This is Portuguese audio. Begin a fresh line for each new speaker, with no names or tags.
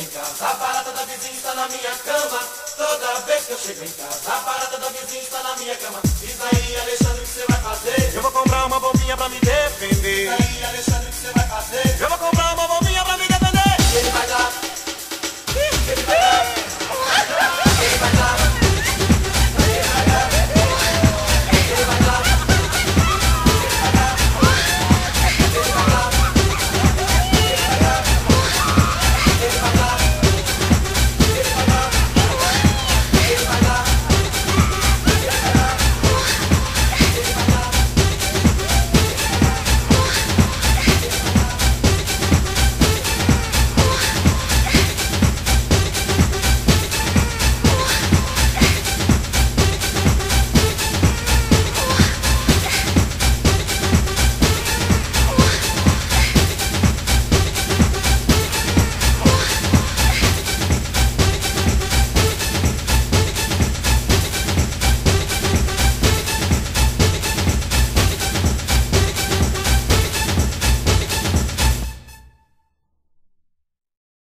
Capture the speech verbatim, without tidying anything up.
em casa, a barata da vizinha está na minha cama. Toda vez que eu chego em casa, a barata da vizinha está na minha cama. Diz aí, Alexandre, o que você vai fazer?
Eu vou comprar uma bombinha pra me defender.
Diz aí, Alexandre, o que você vai fazer?
Eu vou comprar uma bombinha pra me defender.
Ele vai dar